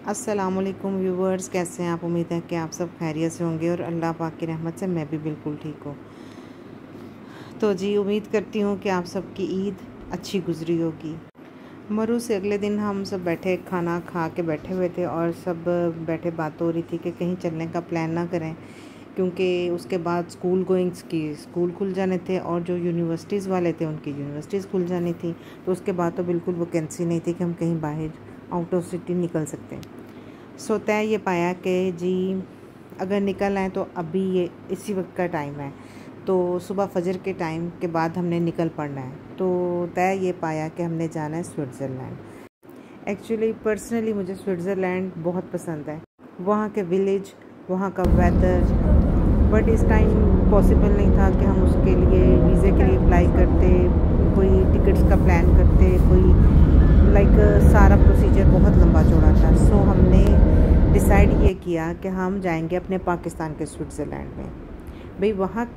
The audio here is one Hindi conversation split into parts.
अस्सलामुअलैकुम व्यूवर्स, कैसे हैं आप। उम्मीद है कि आप सब खैरियत से होंगे और अल्लाह पाक की रहमत से मैं भी बिल्कुल ठीक हूँ। तो जी, उम्मीद करती हूँ कि आप सबकी ईद अच्छी गुजरी होगी। मरू से अगले दिन हम सब बैठे खाना खा के बैठे हुए थे और सब बैठे बात हो रही थी कि कहीं चलने का प्लान ना करें, क्योंकि उसके बाद स्कूल खुल जाने थे और जो यूनिवर्सिटीज़ वाले थे उनकी यूनिवर्सिटीज़ खुल जानी थी। तो उसके बाद तो बिल्कुल वैकेंसी नहीं थी कि हम कहीं बाहर आउट ऑफ सिटी निकल सकते हैं। सो तय ये पाया कि जी अगर निकल आए तो अभी ये इसी वक्त का टाइम है, तो सुबह फजर के टाइम के बाद हमने निकल पड़ना है। तो तय ये पाया कि हमने जाना है स्विट्ज़रलैंड। एक्चुअली पर्सनली मुझे स्विट्ज़रलैंड बहुत पसंद है, वहाँ के विलेज, वहाँ का वेदर। बट इस टाइम पॉसिबल नहीं था कि हम उसके लिए वीज़े के लिए अप्लाई करते, कोई टिकट्स का प्लान करते, कोई सारा प्रोसीजर बहुत लंबा चौड़ा था। सो हमने डिसाइड ये किया कि हम जाएंगे अपने पाकिस्तान के स्विट्ज़रलैंड में। भाई वहाँ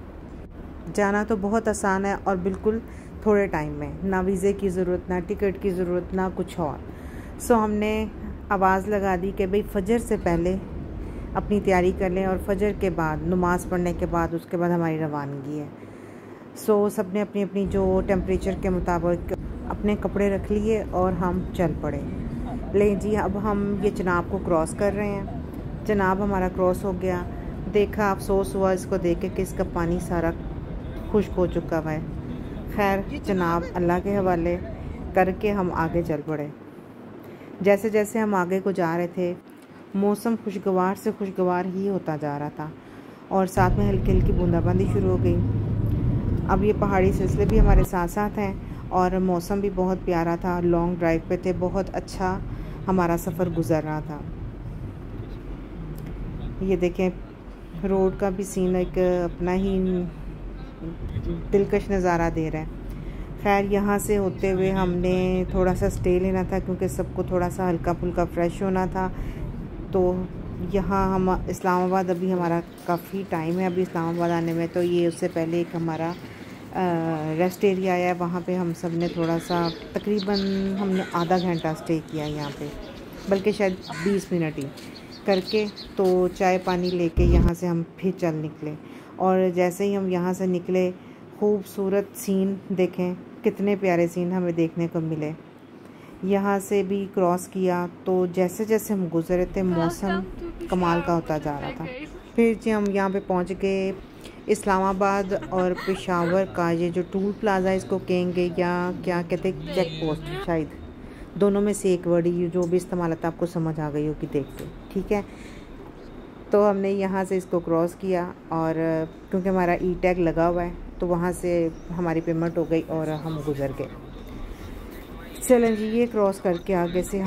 जाना तो बहुत आसान है और बिल्कुल थोड़े टाइम में, ना वीज़े की ज़रूरत, ना टिकट की ज़रूरत, ना कुछ और। सो हमने आवाज़ लगा दी कि भाई फजर से पहले अपनी तैयारी कर लें और फजर के बाद नमाज़ पढ़ने के बाद उसके बाद हमारी रवानगी है। सो सब ने अपनी अपनी जो टेम्परेचर के मुताबिक अपने कपड़े रख लिए और हम चल पड़े। ले जी, अब हम ये चिनाब को क्रॉस कर रहे हैं। चिनाब हमारा क्रॉस हो गया। देखा, अफसोस हुआ इसको देख के कि इसका पानी सारा खुश्क हो चुका हुआ है। खैर, चिनाब अल्लाह के हवाले करके हम आगे चल पड़े। जैसे जैसे हम आगे को जा रहे थे, मौसम खुशगवार से खुशगवार ही होता जा रहा था और साथ में हल्की हल्की बूंदाबांदी शुरू हो गई। अब ये पहाड़ी सिलसिले भी हमारे साथ साथ हैं और मौसम भी बहुत प्यारा था। लॉन्ग ड्राइव पे थे, बहुत अच्छा हमारा सफ़र गुजर रहा था। ये देखें, रोड का भी सीन एक अपना ही दिलकश नज़ारा दे रहा है। खैर, यहाँ से होते हुए हमने थोड़ा सा स्टे लेना था, क्योंकि सबको थोड़ा सा हल्का फुल्का फ्रेश होना था। तो यहाँ हम इस्लामाबाद, अभी हमारा काफ़ी टाइम है अभी इस्लामाबाद आने में। तो ये उससे पहले एक हमारा रेस्ट एरिया आया है, वहाँ पे हम सब ने थोड़ा सा तकरीबन हमने आधा घंटा स्टे किया यहाँ पे, बल्कि शायद 20 मिनट ही करके। तो चाय पानी लेके यहाँ से हम फिर चल निकले और जैसे ही हम यहाँ से निकले, खूबसूरत सीन देखें, कितने प्यारे सीन हमें देखने को मिले। यहाँ से भी क्रॉस किया तो जैसे जैसे हम गुजरे थे मौसम कमाल का होता जा रहा था। फिर जी हम यहाँ पे पहुँच गए। इस्लामाबाद और पेशावर का ये जो टूल प्लाज़ा इसको कहेंगे या क्या कहते हैं, चेक पोस्ट, शायद दोनों में से एक वर्ड ही जो भी इस्तेमाल आता है आपको समझ आ गई होगी देख के, ठीक है। तो हमने यहाँ से इसको क्रॉस किया और क्योंकि हमारा ई टैग लगा हुआ है तो वहाँ से हमारी पेमेंट हो गई और हम गुजर गए। चलें जी, ये क्रॉस करके आगे से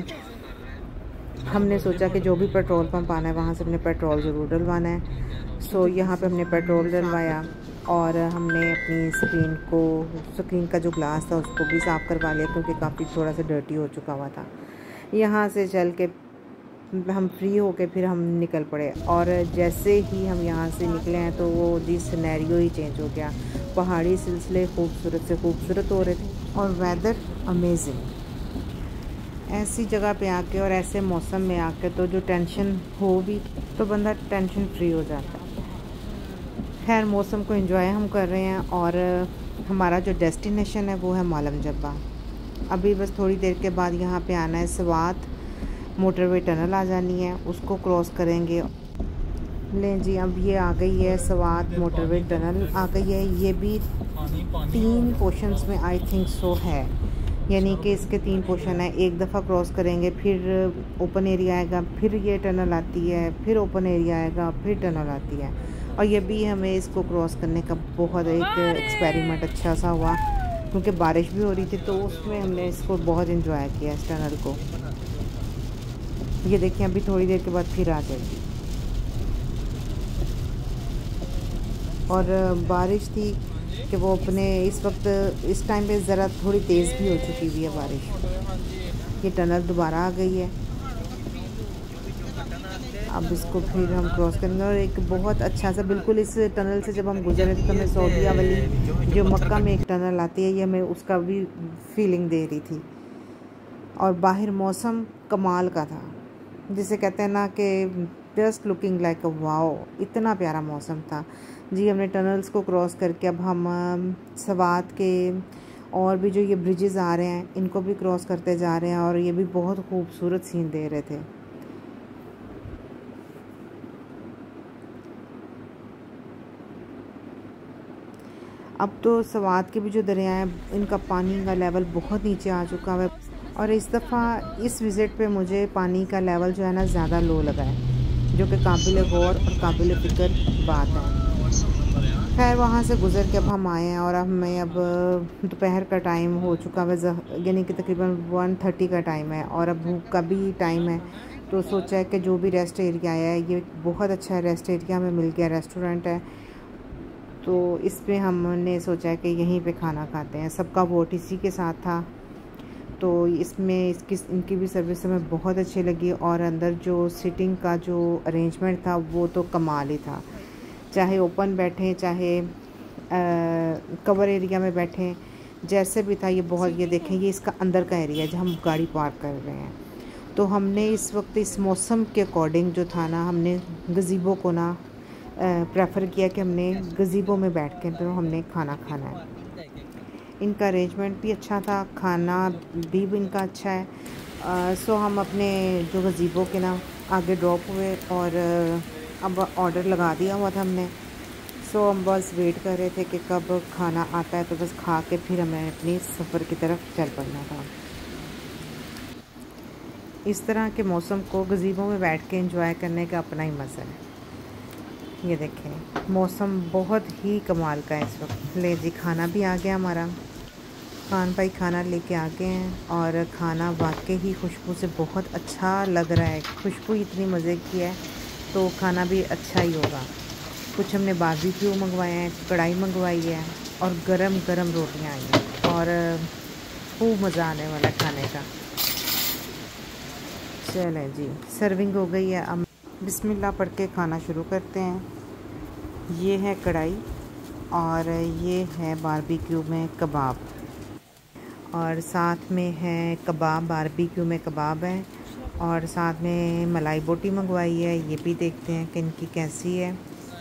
हमने सोचा कि जो भी पेट्रोल पंप आना है वहाँ से हमने पेट्रोल ज़रूर डलवाना है। सो यहाँ पे हमने पेट्रोल डलवाया और हमने अपनी स्क्रीन का जो ग्लास था उसको भी साफ़ करवा लिया, क्योंकि काफ़ी थोड़ा सा डर्टी हो चुका हुआ था। यहाँ से चल के हम फ्री हो के फिर हम निकल पड़े और जैसे ही हम यहाँ से निकले हैं तो वो जी सिनेरियो ही चेंज हो गया। पहाड़ी सिलसिले खूबसूरत से खूबसूरत हो रहे थे और वेदर अमेजिंग। ऐसी जगह पे आके और ऐसे मौसम में आके तो जो टेंशन हो भी तो बंदा टेंशन फ्री हो जाता है। खैर, मौसम को एंजॉय हम कर रहे हैं और हमारा जो डेस्टिनेशन है वो है मालम जब्बा। अभी बस थोड़ी देर के बाद यहाँ पे आना है। स्वात मोटरवे टनल आ जानी है, उसको क्रॉस करेंगे। लें जी, अब ये आ गई है, स्वात मोटरवे टनल आ गई है। ये भी 3 पोर्शंस में आई थिंक सो है, यानी कि इसके 3 पोर्शन है। एक दफ़ा क्रॉस करेंगे, फिर ओपन एरिया आएगा, फिर ये टनल आती है, फिर ओपन एरिया आएगा, फिर टनल आती है। और ये भी हमें इसको क्रॉस करने का बहुत एक एक्सपेरिमेंट अच्छा सा हुआ, क्योंकि बारिश भी हो रही थी तो उसमें हमने इसको बहुत इंजॉय किया इस टनल को। ये देखिए, अभी थोड़ी देर के बाद फिर आ जाएगी। और बारिश थी कि वो अपने इस वक्त इस टाइम पे ज़रा थोड़ी तेज़ भी हो चुकी हुई है बारिश। ये टनल दोबारा आ गई है। अब इसको फिर हम क्रॉस करेंगे और एक बहुत अच्छा सा, बिल्कुल इस टनल से जब हम गुजरे तो हमें सऊदीया वाली जो मक्का में एक टनल आती है, ये हमें उसका भी फीलिंग दे रही थी। और बाहर मौसम कमाल का था। जिसे कहते हैं ना कि just looking like a wow, इतना प्यारा मौसम था जी। हमने टनल्स को क्रॉस करके अब हम सवात के और भी जो ये ब्रिजेज़ आ रहे हैं इनको भी क्रॉस करते जा रहे हैं, और ये भी बहुत खूबसूरत सीन दे रहे थे। अब तो सवात के भी जो दरिया हैं इनका पानी का लेवल बहुत नीचे आ चुका है, और इस दफ़ा इस विज़िट पे मुझे पानी का लेवल जो है ना ज़्यादा लो लगा है, जो कि काबिल गौर और काबिल फ़िक्र बात है। खैर वहाँ से गुज़र के अब हम आए हैं, और अब दोपहर का टाइम हो चुका है, यानी कि तकरीबन 1:30 का टाइम है, और अब भूख का भी टाइम है। तो सोचा है कि जो भी रेस्ट एरिया है, ये बहुत अच्छा रेस्ट एरिया हमें मिल गया, रेस्टोरेंट है, तो इसमें हमने सोचा है कि यहीं पे खाना खाते हैं। सबका वोट इसी के साथ था, तो इसमें इनकी भी सर्विस हमें बहुत अच्छी लगी, और अंदर जो सिटिंग का जो अरेंजमेंट था वो तो कमाल ही था। चाहे ओपन बैठें, चाहे कवर एरिया में बैठें, जैसे भी था ये देखें, ये इसका अंदर का एरिया है जहाँ हम गाड़ी पार्क कर रहे हैं। तो हमने इस वक्त इस मौसम के अकॉर्डिंग जो था ना, हमने गज़ीबो को ना प्रेफर किया कि हमने गज़ीबो में बैठ के तो हमने खाना खाना है। इनका अरेंजमेंट भी अच्छा था, खाना भी इनका अच्छा है। सो हम अपने जो गज़ीबो के ना आगे ड्रॉप हुए, और अब ऑर्डर लगा दिया हुआ था हमने। सो हम बस वेट कर रहे थे कि कब खाना आता है, तो बस खा के फिर हमें अपनी सफ़र की तरफ चल पड़ना था। इस तरह के मौसम को गज़ीबो में बैठ के एंजॉय करने का अपना ही मज़ा है। ये देखें, मौसम बहुत ही कमाल का है इस वक्त। ले जी, खाना भी आ गया हमारा। खान भाई खाना लेके आ गए हैं, और खाना वाकई ही खुशबू से बहुत अच्छा लग रहा है। खुशबू इतनी मज़े की है, तो खाना भी अच्छा ही होगा। कुछ हमने बारबेक्यू मंगवाए हैं, कढ़ाई मंगवाई है, और गरम गरम रोटियां आई हैं, और खूब मज़ा आने वाला खाने का। चलें जी, सर्विंग हो गई है। अब बिस्मिल्लाह पढ़ के खाना शुरू करते हैं। ये है कढ़ाई, और ये है बारबेक्यू में कबाब, और साथ में है कबाब, बारबेक्यू में कबाब है, और साथ में मलाई बोटी मंगवाई है। ये भी देखते हैं कि इनकी कैसी है।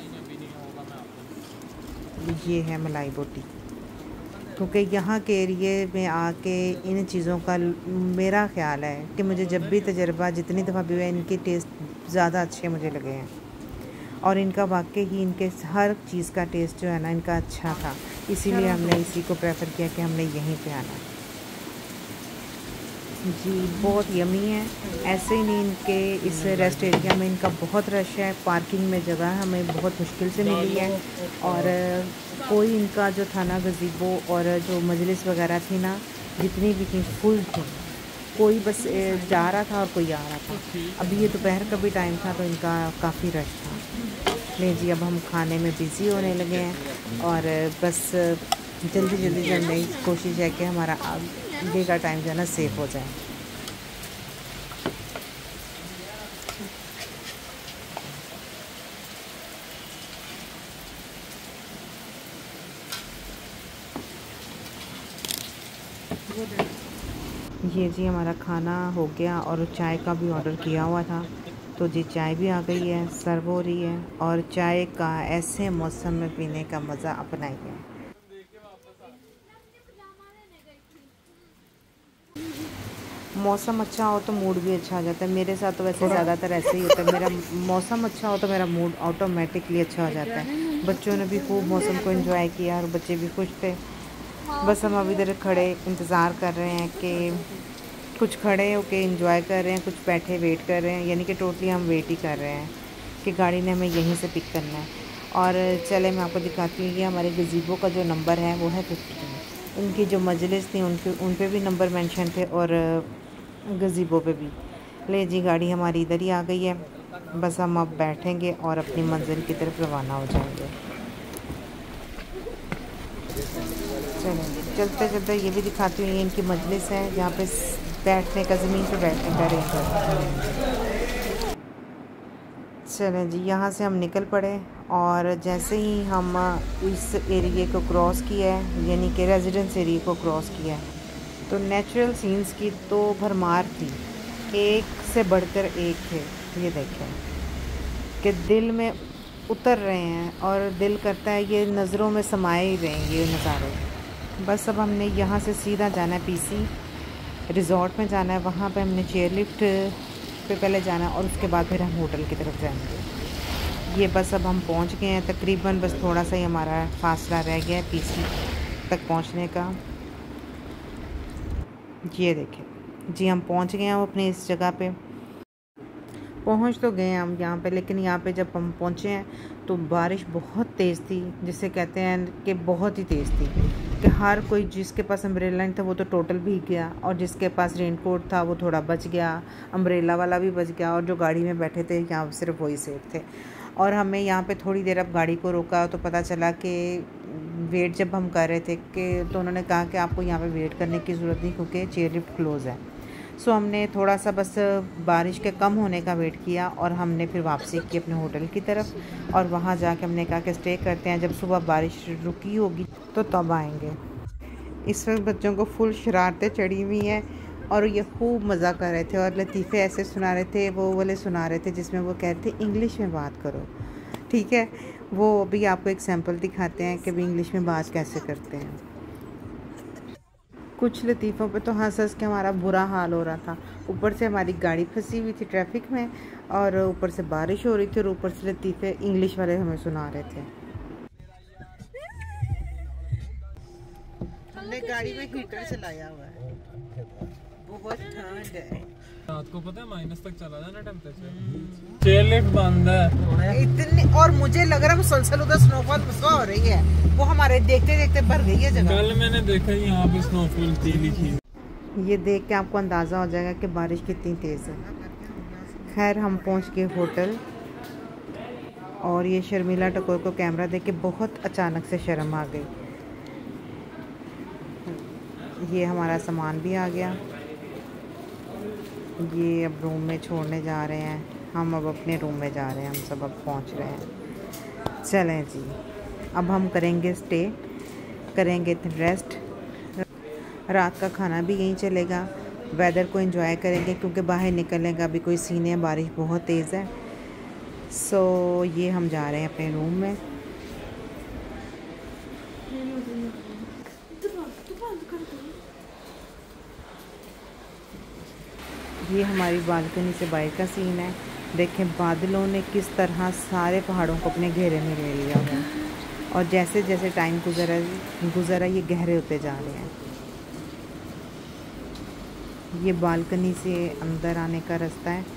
ये है मलाई बोटी, क्योंकि यहाँ के एरिए में आके इन चीज़ों का मेरा ख़्याल है कि मुझे जब भी तजर्बा जितनी दफ़ा भी हुआ, इनके टेस्ट ज़्यादा अच्छे मुझे लगे हैं, और इनका वाकई ही इनके हर चीज़ का टेस्ट जो है ना इनका अच्छा था। इसीलिए हमने इसी को प्रेफर किया कि हमने यहीं पे आना जी। बहुत यमी है। ऐसे ही नहीं, इनके इस रेस्ट एरिया में इनका बहुत रश है, पार्किंग में जगह हमें बहुत मुश्किल से मिली है, और कोई इनका जो था ना गज़ीबो और जो मजलिस वगैरह थी ना, जितनी भी थी फुल थी, कोई बस जा रहा था और कोई आ रहा था। अभी ये दोपहर का भी टाइम था, तो इनका काफ़ी रश था। नहीं जी, अब हम खाने में बिज़ी होने लगे हैं, और बस जल्दी जल्दी करने की कोशिश है कि हमारा आगे का टाइम जो है ना सेफ हो जाए। ये जी हमारा खाना हो गया, और चाय का भी ऑर्डर किया हुआ था, तो जी चाय भी आ गई है, सर्व हो रही है, और चाय का ऐसे मौसम में पीने का मज़ा अपना ही है। मौसम अच्छा हो तो मूड भी अच्छा आ जाता है। मेरे साथ तो वैसे ज़्यादातर ऐसे ही होता है, मेरा मौसम अच्छा हो तो मेरा मूड ऑटोमेटिकली अच्छा हो जाता है। बच्चों ने भी खूब मौसम को एंजॉय किया, और बच्चे भी खुश थे। बस हम अभी इधर खड़े इंतज़ार कर रहे हैं कि कुछ खड़े होके एंजॉय कर रहे हैं, कुछ बैठे वेट कर रहे हैं, यानी कि टोटली हम वेट ही कर रहे हैं कि गाड़ी ने हमें यहीं से पिक करना है। और चले मैं आपको दिखाती हूँ, ये हमारे गज़ीबो का जो नंबर है वो है 15। इनकी जो मजलिस थी उन पे भी नंबर मेंशन थे, और गज़ीबो पे भी। ले जी, गाड़ी हमारी इधर ही आ गई है, बस हम अब बैठेंगे और अपनी मंजिल की तरफ रवाना हो जाएंगे। चलें, चलते चलते ये भी दिखाती हूँ, ये इनकी मजलिस है जहाँ पे बैठने का, ज़मीन पे बैठने का अरेंजमेंट। चलें जी, यहाँ से हम निकल पड़े, और जैसे ही हम इस एरिए को क्रॉस किया है, यानी कि रेजिडेंस एरिया को क्रॉस किया है, तो नेचुरल सीन्स की तो भरमार थी एक से बढ़कर एक थे। ये देखें कि दिल में उतर रहे हैं और दिल करता है ये नज़रों में समाये ही रहेंगे ये नज़ारे। बस अब हमने यहाँ से सीधा जाना है पीसी रिज़ॉर्ट में जाना है। वहाँ पे हमने चेयर लिफ्ट पे पहले जाना है और उसके बाद फिर हम होटल की तरफ जाएंगे। ये बस अब हम पहुँच गए हैं तकरीबन, बस थोड़ा सा ही हमारा फासला रह गया है पीसी तक पहुँचने का। ये देखें जी हम पहुँच गए हैं अपने इस जगह पे। पहुँच तो गए हैं हम यहाँ पे, लेकिन यहाँ पे जब हम पहुँचे हैं तो बारिश बहुत तेज़ थी, जिसे कहते हैं कि बहुत ही तेज़ थी कि हर कोई जिसके पास अम्ब्रेला नहीं था वो तो टोटल भीग गया, और जिसके पास रेनकोट था वो थोड़ा बच गया, अम्ब्रेला वाला भी बच गया, और जो गाड़ी में बैठे थे यहाँ सिर्फ वही सेफ थे। और हमें यहाँ पे थोड़ी देर अब गाड़ी को रोका तो पता चला कि वेट जब हम कर रहे थे कि तो उन्होंने कहा कि आपको यहाँ पे वेट करने की ज़रूरत नहीं क्योंकि चेयर लिफ्ट क्लोज़ है। सो हमने थोड़ा सा बस बारिश के कम होने का वेट किया और हमने फिर वापसी की अपने होटल की तरफ, और वहाँ जाके हमने कहा कि स्टे करते हैं, जब सुबह बारिश रुकी होगी तो तब आएंगे। इस वक्त बच्चों को फुल शरारतें चढ़ी हुई हैं और ये खूब मज़ा कर रहे थे और लतीफ़े ऐसे सुना रहे थे, वो वाले सुना रहे थे जिसमें वो कहते इंग्लिश में बात करो, ठीक है। वो अभी आपको एक सैम्पल दिखाते हैं कि भी इंग्लिश में बात कैसे करते हैं। कुछ लतीफ़ों पे तो हंस हंस के हमारा बुरा हाल हो रहा था। ऊपर से हमारी गाड़ी फंसी हुई थी ट्रैफिक में, और ऊपर से बारिश हो रही थी, और ऊपर से लतीफ़े इंग्लिश वाले हमें सुना रहे थे। हमने गाड़ी में हीटर चलाया हुआ है, बहुत ठंड है। रात को पता है माइनस तक चला जाना टेम्परेचर। चेयर लिफ्ट बंद है इतनी, और मुझे लग रहा है मुसलसल उधर स्नोफॉल हो रही है, वो हमारे देखते देखते भर गई है जगह। कल मैंने देखा यहाँ पे स्नोफॉल थी लिखी। ये देख के आपको अंदाज़ा हो जाएगा कि बारिश कितनी तेज़ है। खैर हम पहुँच गए होटल, और ये शर्मिला टकोर को कैमरा देख के बहुत अचानक से शर्म आ गई। ये हमारा सामान भी आ गया, ये अब रूम में छोड़ने जा रहे हैं। हम अब अपने रूम में जा रहे हैं, हम सब अब पहुंच रहे हैं। चलें जी, अब हम करेंगे स्टे, करेंगे रेस्ट, रात का खाना भी यहीं चलेगा, वेदर को एंजॉय करेंगे क्योंकि बाहर निकलने का भी कोई सीन है, बारिश बहुत तेज़ है। सो ये हम जा रहे हैं अपने रूम में। ये हमारी बालकनी से बाहर का सीन है। देखें बादलों ने किस तरह सारे पहाड़ों को अपने घेरे में ले लिया है, और जैसे जैसे टाइम गुजरा ये गहरे होते जा रहे हैं। ये बालकनी से अंदर आने का रास्ता है।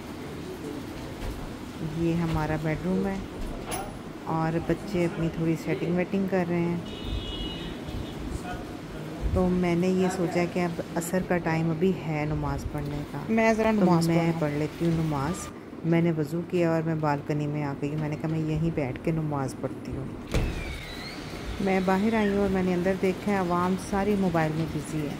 ये हमारा बेडरूम है, और बच्चे अपनी थोड़ी सेटिंग वेटिंग कर रहे हैं। तो मैंने ये सोचा कि अब असर का टाइम अभी है नमाज़ पढ़ने का, मैं ज़रा नमाज़ पढ़ लेती हूँ नमाज़। मैंने वज़ू किया और मैं बालकनी में आ गई। मैंने कहा मैं यहीं बैठ के नमाज़ पढ़ती हूँ। मैं बाहर आई हूँ और मैंने अंदर देखा है आवाम सारी मोबाइल में बिज़ी है।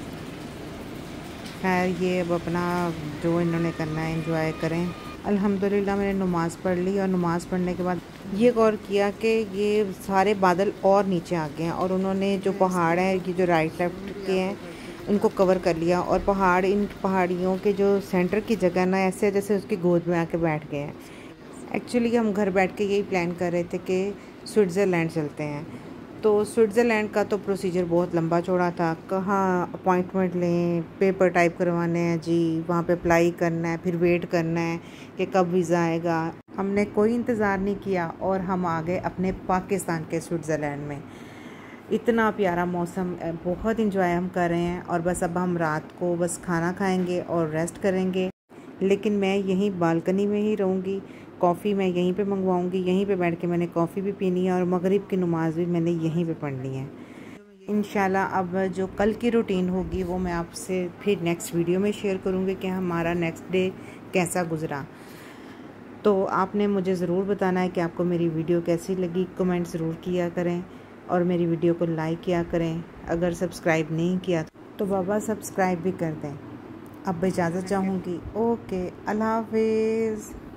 खैर ये अब अपना जो इन्होंने करना है एंजॉय करें। अल्हम्दुलिल्लाह मैंने नमाज़ पढ़ ली, और नमाज़ पढ़ने के बाद ये गौर किया कि ये सारे बादल और नीचे आ गए हैं, और उन्होंने जो पहाड़ है ये जो राइट लेफ्ट के हैं उनको कवर कर लिया, और पहाड़ इन पहाड़ियों के जो सेंटर की जगह ना ऐसे जैसे उसकी गोद में आके बैठ गए हैं। एक्चुअली हम घर बैठ के यही प्लान कर रहे थे कि स्विट्ज़रलैंड चलते हैं। तो स्विट्ज़रलैंड का तो प्रोसीजर बहुत लंबा चौड़ा था, कहाँ अपॉइंटमेंट लें, पेपर टाइप करवाने हैं जी, वहाँ पे अप्लाई करना है, फिर वेट करना है कि कब वीज़ा आएगा। हमने कोई इंतज़ार नहीं किया और हम आ गए अपने पाकिस्तान के स्विट्ज़रलैंड में। इतना प्यारा मौसम, बहुत इंजॉय हम कर रहे हैं। और बस अब हम रात को बस खाना खाएंगे और रेस्ट करेंगे, लेकिन मैं यहीं बालकनी में ही रहूँगी। कॉफ़ी मैं यहीं पे मंगवाऊँगी, यहीं पे बैठ के मैंने कॉफ़ी भी पीनी है, और मगरिब की नमाज़ भी मैंने यहीं पे पढ़नी है इंशाल्लाह। अब जो कल की रूटीन होगी वो मैं आपसे फिर नेक्स्ट वीडियो में शेयर करूँगी कि हमारा नेक्स्ट डे कैसा गुज़रा। तो आपने मुझे ज़रूर बताना है कि आपको मेरी वीडियो कैसी लगी, कमेंट ज़रूर किया करें, और मेरी वीडियो को लाइक किया करें। अगर सब्सक्राइब नहीं किया तो बाबा सब्सक्राइब भी कर दें। अब इजाज़त चाहूँगी। ओके, अल्लाह हाफिज़।